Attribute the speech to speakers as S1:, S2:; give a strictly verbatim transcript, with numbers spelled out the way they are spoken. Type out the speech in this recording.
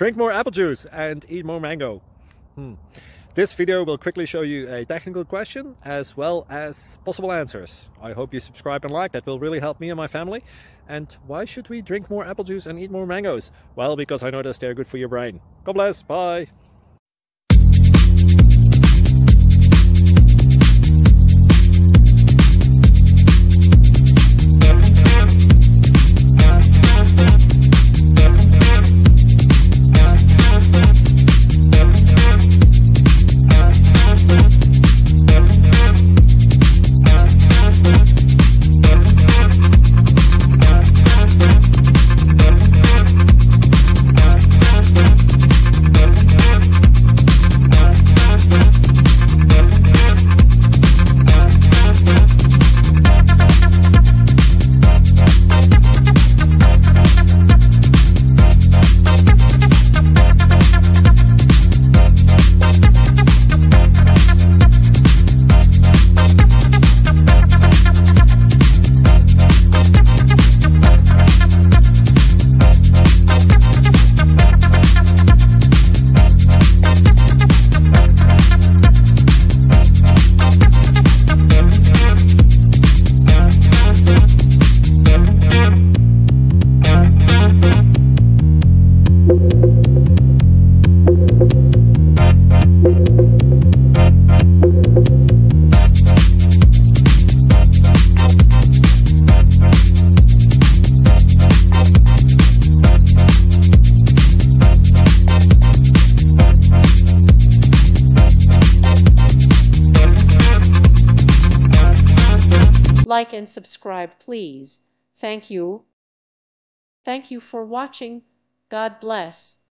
S1: Drink more apple juice and eat more mango. Hmm. This video will quickly show you a technical question as well as possible answers. I hope you subscribe and like, that will really help me and my family. And why should we drink more apple juice and eat more mangoes? Well, because I noticed they're good for your brain. God bless, bye!
S2: Like and subscribe, please. Thank you. Thank you for watching. God bless.